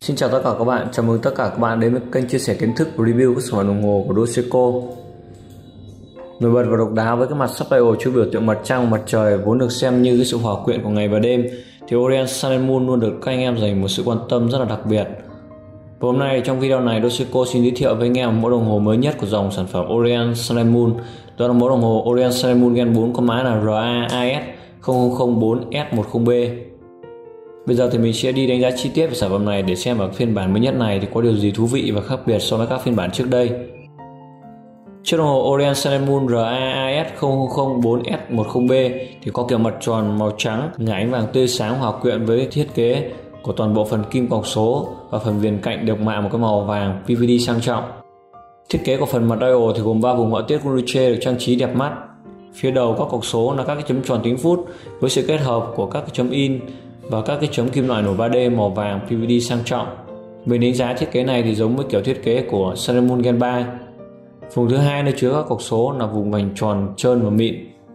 Xin chào tất cả các bạn, chào mừng tất cả các bạn đến với kênh chia sẻ kiến thức và review các sản phẩm đồng hồ của Doseco. Nổi bật và độc đáo với các mặt subdial chứa biểu tượng mặt trăng, mặt trời vốn được xem như cái sự hòa quyện của ngày và đêm, thì Orient Sun and Moon luôn được các anh em dành một sự quan tâm rất là đặc biệt. Và hôm nay trong video này Doseco xin giới thiệu với anh em mẫu đồng hồ mới nhất của dòng sản phẩm Orient Sun and Moon. Đó là mẫu đồng hồ Orient Sun and Moon Gen 4 có mã là RAIS 0004S10B. Bây giờ thì mình sẽ đi đánh giá chi tiết về sản phẩm này để xem ở phiên bản mới nhất này thì có điều gì thú vị và khác biệt so với các phiên bản trước đây. Chiếc đồng hồ Orient Sun and Moon RAIS 0004S10B thì có kiểu mặt tròn màu trắng, ngả ánh vàng tươi sáng hòa quyện với thiết kế của toàn bộ phần kim cọc số và phần viền cạnh được mạ một cái màu vàng PVD sang trọng. Thiết kế của phần mặt dial thì gồm 3 vùng họa tiết Guruche được trang trí đẹp mắt. Phía đầu các cọc số là các cái chấm tròn tính phút với sự kết hợp của các cái chấm in và các cái chấm kim loại nổi 3D màu vàng PVD sang trọng. Mình đánh giá thiết kế này thì giống với kiểu thiết kế của Sun and Moon Gen 3. Vùng thứ hai nơi chứa các cọc số là vùng vành tròn trơn và mịn.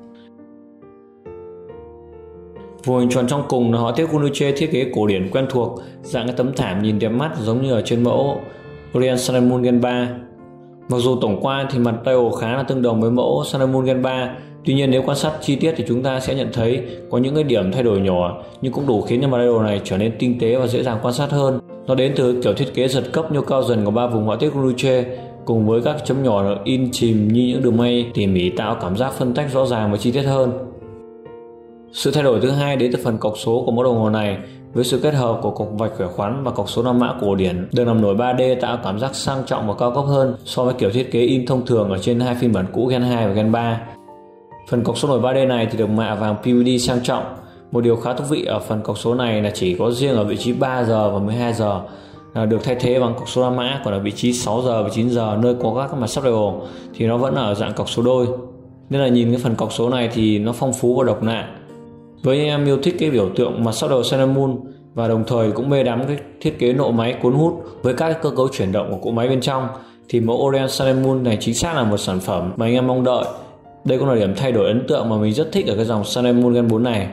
Vùng hình tròn trong cùng là họa tiết Guruche thiết kế cổ điển quen thuộc, dạng cái tấm thảm nhìn đẹp mắt giống như ở trên mẫu Orient Sun and Moon Gen 3. Mặc dù tổng quan thì mặt dial khá là tương đồng với mẫu Sun and Moon Gen 3, tuy nhiên nếu quan sát chi tiết thì chúng ta sẽ nhận thấy có những cái điểm thay đổi nhỏ nhưng cũng đủ khiến cho mặt dial này trở nên tinh tế và dễ dàng quan sát hơn. Nó đến từ kiểu thiết kế giật cấp nhô cao dần của 3 vùng họa tiết Guruche cùng với các chấm nhỏ được in chìm như những đường may tỉ mỉ tạo cảm giác phân tách rõ ràng và chi tiết hơn. Sự thay đổi thứ hai đến từ phần cọc số của mẫu đồng hồ này với sự kết hợp của cọc vạch khỏe khoắn và cọc số 5 mã cổ điển được làm nổi 3D tạo cảm giác sang trọng và cao cấp hơn so với kiểu thiết kế in thông thường ở trên hai phiên bản cũ Gen 2 và Gen 3. Phần cọc số nổi 3D này thì được mạ vàng PVD sang trọng. Một điều khá thú vị ở phần cọc số này là chỉ có riêng ở vị trí 3 giờ và 12 giờ là được thay thế bằng cọc số 5 mã, còn ở vị trí 6 giờ và 9 giờ nơi có các mặt subdial thì nó vẫn ở dạng cọc số đôi. Nên là nhìn cái phần cọc số này thì nó phong phú và độc lạ. Với anh em yêu thích cái biểu tượng mặt subdial Sun and Moon và đồng thời cũng mê đắm cái thiết kế nộ máy cuốn hút với các cái cơ cấu chuyển động của cỗ máy bên trong thì mẫu Orient Sun and Moon này chính xác là một sản phẩm mà anh em mong đợi. Đây cũng là điểm thay đổi ấn tượng mà mình rất thích ở cái dòng Sun and Moon Gen 4 này.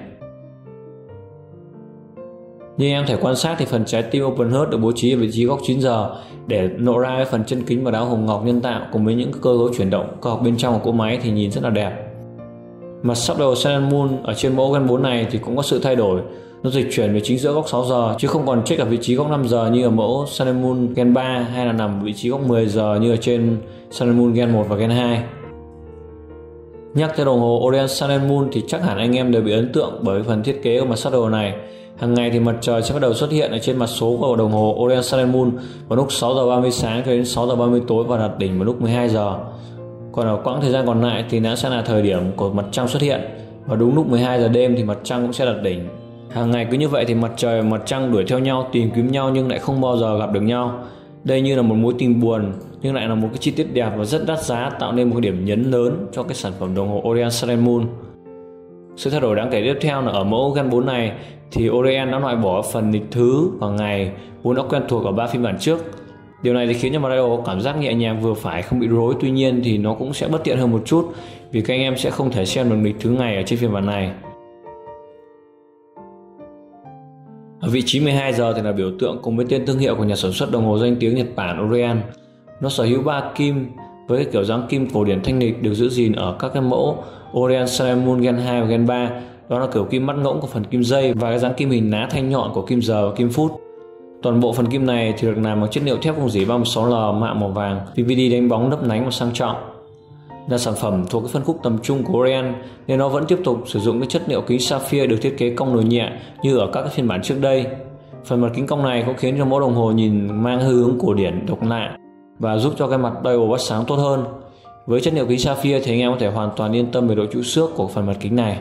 Như em thể quan sát thì phần trái tim Open Heart được bố trí ở vị trí góc 9 giờ để lộ ra cái phần chân kính và đá hồng ngọc nhân tạo cùng với những cơ cấu chuyển động cơ học bên trong của cỗ máy thì nhìn rất là đẹp. Mặt subdial Sun and Moon ở trên mẫu Gen 4 này thì cũng có sự thay đổi. Nó dịch chuyển về chính giữa góc 6 giờ chứ không còn check ở vị trí góc 5 giờ như ở mẫu Sun and Moon Gen 3 hay là nằm ở vị trí góc 10 giờ như ở trên Sun and Moon Gen 1 và Gen 2. Nhắc tới đồng hồ Orient Sun and Moon thì chắc hẳn anh em đều bị ấn tượng bởi phần thiết kế của mặt subdial này. Hàng ngày thì mặt trời sẽ bắt đầu xuất hiện ở trên mặt số của đồng hồ Orient Sun and Moon vào lúc 6 giờ 30 sáng cho đến 6 giờ 30 tối và đạt đỉnh vào lúc 12 giờ. Còn ở quãng thời gian còn lại thì nó sẽ là thời điểm của mặt trăng xuất hiện và đúng lúc 12 giờ đêm thì mặt trăng cũng sẽ đạt đỉnh. Hàng ngày cứ như vậy thì mặt trời và mặt trăng đuổi theo nhau, tìm kiếm nhau nhưng lại không bao giờ gặp được nhau. Đây như là một mối tình buồn nhưng lại là một cái chi tiết đẹp và rất đắt giá, tạo nên một cái điểm nhấn lớn cho cái sản phẩm đồng hồ Orient Sun and Moon. Sự thay đổi đáng kể tiếp theo là ở mẫu Gen 4 này thì Orient đã loại bỏ phần lịch thứ và ngày vốn đã quen thuộc ở 3 phiên bản trước. Điều này thì khiến cho mặt dial có cảm giác nhẹ nhàng vừa phải, không bị rối, tuy nhiên thì nó cũng sẽ bất tiện hơn một chút vì các anh em sẽ không thể xem được lịch thứ ngày ở trên phiên bản này. Ở vị trí 12 giờ thì là biểu tượng cùng với tên thương hiệu của nhà sản xuất đồng hồ danh tiếng Nhật Bản Orient. Nó sở hữu 3 kim với cái kiểu dáng kim cổ điển thanh lịch được giữ gìn ở các cái mẫu Orient Sun and Moon Gen 2 và Gen 3. Đó là kiểu kim mắt ngỗng của phần kim dây và cái dáng kim hình ná thanh nhọn của kim giờ và kim phút. Toàn bộ phần kim này thì được làm bằng chất liệu thép không rỉ 36L mạ màu vàng PVD đánh bóng lấp lánh và sang trọng. Là sản phẩm thuộc cái phân khúc tầm trung của Orient nên nó vẫn tiếp tục sử dụng cái chất liệu kính sapphire được thiết kế cong nồi nhẹ như ở các cái phiên bản trước đây. Phần mặt kính cong này cũng khiến cho mẫu đồng hồ nhìn mang hướng cổ điển độc lạ và giúp cho cái mặt dial bắt sáng tốt hơn. Với chất liệu kính sapphire thì anh em có thể hoàn toàn yên tâm về độ trụ xước của phần mặt kính này.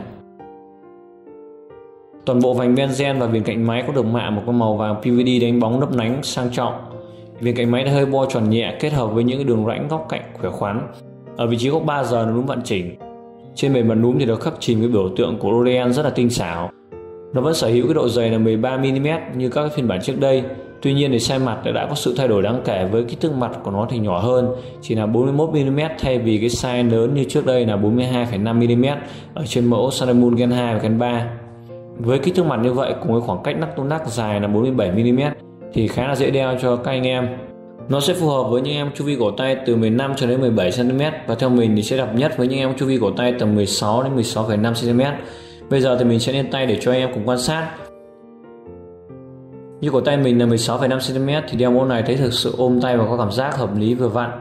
Toàn bộ vành benzen và viền cạnh máy có được mạ một cái màu vàng PVD đánh bóng lấp lánh sang trọng. Viền cạnh máy đã hơi bo tròn nhẹ kết hợp với những cái đường rãnh góc cạnh khỏe khoắn. Ở vị trí góc 3 giờ nó đúng vận chỉnh. Trên bề mặt núm thì được khắc chìm cái biểu tượng của Orient rất là tinh xảo. Nó vẫn sở hữu cái độ dày là 13mm như các phiên bản trước đây. Tuy nhiên thì size mặt đã có sự thay đổi đáng kể với kích thước mặt của nó thì nhỏ hơn, chỉ là 41mm thay vì cái size lớn như trước đây là 42,5mm ở trên mẫu Sun and Moon Gen 2 và Gen 3. Với kích thước mặt như vậy cùng với khoảng cách nắp to nắp dài là 47mm thì khá là dễ đeo cho các anh em. Nó sẽ phù hợp với những em chu vi cổ tay từ 15 cho đến 17 cm và theo mình thì sẽ hợp nhất với những em chu vi cổ tay tầm 16 đến 16,5 cm. Bây giờ thì mình sẽ lên tay để cho anh em cùng quan sát. Như cổ tay mình là 16,5 cm thì đeo mẫu này thấy thực sự ôm tay và có cảm giác hợp lý vừa vặn.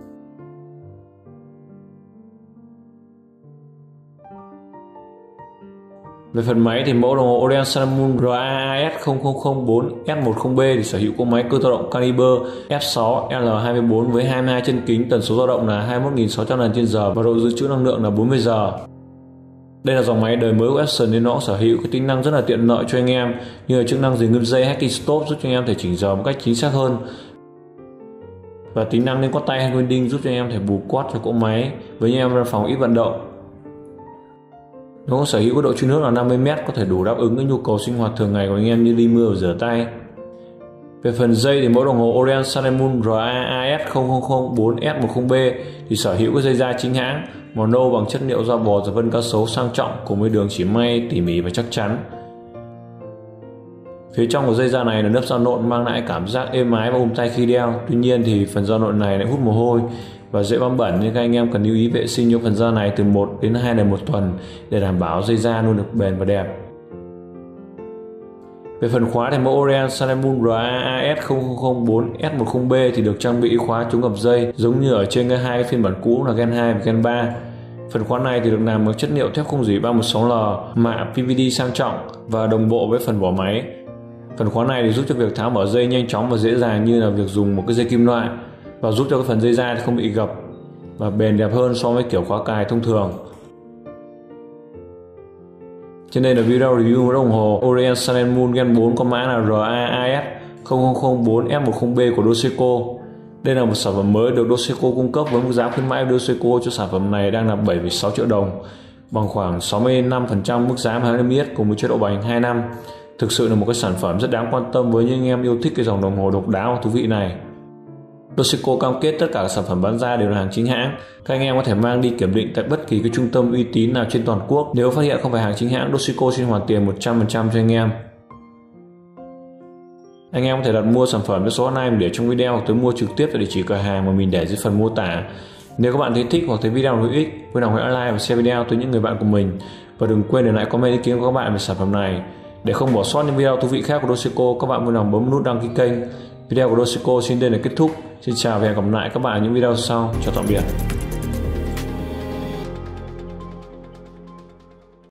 Về phần máy thì mẫu đồng hồ Orient Sun Moon RAAS 0004 S10B thì sở hữu cỗ máy cơ tự động caliber F6 L24 với 22 chân kính, tần số dao động là 21.600 lần trên giờ và độ dự trữ năng lượng là 40 giờ. Đây là dòng máy đời mới của Epson nên nó sở hữu cái tính năng rất là tiện lợi cho anh em, như là chức năng dừng ngưng dây hacking stop giúp cho anh em thể chỉnh giờ một cách chính xác hơn, và tính năng lên quát tay hand winding giúp cho anh em thể bù quát cho cỗ máy với những em phòng ít vận động. Nó có sở hữu độ chứa nước là 50m, có thể đủ đáp ứng cái nhu cầu sinh hoạt thường ngày của anh em như đi mưa và rửa tay. Về phần dây thì mẫu đồng hồ Orient Sun Moon RAAS 0004 S10B thì sở hữu cái dây da chính hãng màu nâu bằng chất liệu da bò và vân cá sấu sang trọng cùng với đường chỉ may tỉ mỉ và chắc chắn. Phía trong của dây da này là lớp da nộn mang lại cảm giác êm ái và ôm tay khi đeo. Tuy nhiên thì phần da nộn này lại hút mồ hôi và dễ bám bẩn nên các anh em cần lưu ý vệ sinh cho phần da này từ 1 đến 2 lần một tuần để đảm bảo dây da luôn được bền và đẹp. Về phần khóa thì mẫu Orient Sun Moon RAAS 0004 S10B thì được trang bị khóa chống gập dây giống như ở trên hai phiên bản cũ là Gen 2 và Gen 3. Phần khóa này thì được làm bằng chất liệu thép không rỉ 316L, mạ PVD sang trọng và đồng bộ với phần vỏ máy. Phần khóa này thì giúp cho việc tháo mở dây nhanh chóng và dễ dàng như là việc dùng một cái dây kim loại, và giúp cho cái phần dây da không bị gập và bền đẹp hơn so với kiểu khóa cài thông thường. Trên đây là video review đồng hồ Orient Sun Moon Gen 4 có mã là RAAS 0004 S10B của Doseco. Đây là một sản phẩm mới được Doseco cung cấp với mức giá khuyến mãi của Doseco cho sản phẩm này đang là 7,6 triệu đồng, bằng khoảng 65% mức giá mà hãng niêm yết cùng với chế độ bảo hành 2 năm. Thực sự là một cái sản phẩm rất đáng quan tâm với những anh em yêu thích cái dòng đồng hồ độc đáo và thú vị này. Doseco cam kết tất cả các sản phẩm bán ra đều là hàng chính hãng. Các anh em có thể mang đi kiểm định tại bất kỳ cái trung tâm uy tín nào trên toàn quốc. Nếu phát hiện không phải hàng chính hãng, Doseco xin hoàn tiền 100% cho anh em. Anh em có thể đặt mua sản phẩm theo số hotline mình để trong video hoặc tới mua trực tiếp tại địa chỉ cửa hàng mà mình để dưới phần mô tả. Nếu các bạn thấy thích hoặc thấy video hữu ích, vui lòng hãy like và share video tới những người bạn của mình, và đừng quên để lại comment ý kiến của các bạn về sản phẩm này. Để không bỏ sót những video thú vị khác của Doseco, các bạn vui lòng bấm nút đăng ký kênh. Video của Doseco xin đến là kết thúc. Xin chào và hẹn gặp lại các bạn ở những video sau. Chào tạm biệt.